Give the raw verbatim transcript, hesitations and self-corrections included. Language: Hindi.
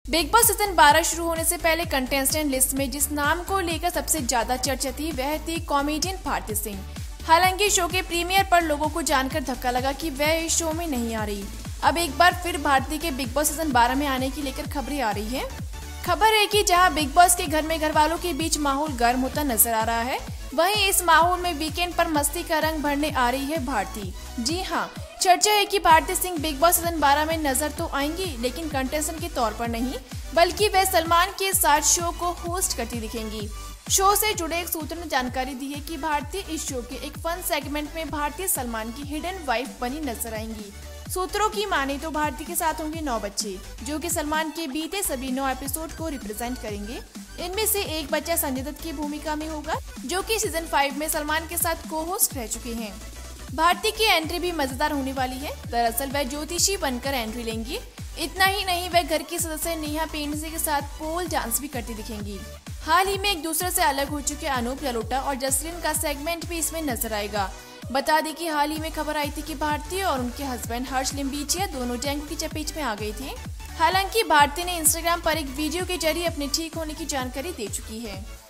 बिग बॉस सीजन बारह शुरू होने से पहले कंटेस्टेंट लिस्ट में जिस नाम को लेकर सबसे ज्यादा चर्चा थी वह थी कॉमेडियन भारती सिंह। हालांकि शो के प्रीमियर पर लोगों को जानकर धक्का लगा कि वह इस शो में नहीं आ रही। अब एक बार फिर भारती के बिग बॉस सीजन बारह में आने की लेकर खबरें आ रही है। खबर है कि जहां बिग बॉस के घर में घर वालों के बीच माहौल गर्म होता नजर आ रहा है, वहीं इस माहौल में वीकेंड पर मस्ती का रंग भरने आ रही है भारती। जी हाँ, चर्चा है कि Bharti Singh Bigg Boss season बारह में नजर तो आएंगी, लेकिन कंटेस्टेंट के तौर पर नहीं, बल्कि वह सलमान के साथ शो को होस्ट करती दिखेंगी। शो से जुड़े एक सूत्र ने जानकारी दी है कि भारती इस शो के एक फन सेगमेंट में भारती सलमान की हिडन वाइफ बनी नजर आएंगी। सूत्रों की माने तो भारती के साथ होंगे नौ बच्चे, जो कि सलमान के बीते सभी नौ एपिसोड को रिप्रेजेंट करेंगे। इनमें से एक बच्चा संजय दत्त की भूमिका में होगा, जो कि सीजन फाइव में सलमान के साथ को होस्ट रह चुके हैं। भारती की एंट्री भी मजेदार होने वाली है। दरअसल वह ज्योतिषी बनकर एंट्री लेंगी। इतना ही नहीं, वह घर की सदस्य नेहा पेंडसे के साथ पोल डांस भी करती दिखेंगी। हाल ही में एक दूसरे से अलग हो चुके अनूप जलोटा और जसलीन का सेगमेंट भी इसमें नजर आएगा। बता दें कि हाल ही में खबर आई थी कि भारती और उनके हस्बैंड हर्ष लिम्बीचिया दोनों डेंगू की चपेट में आ गए थे। हालांकि भारती ने इंस्टाग्राम पर एक वीडियो के जरिए अपने ठीक होने की जानकारी दे चुकी है।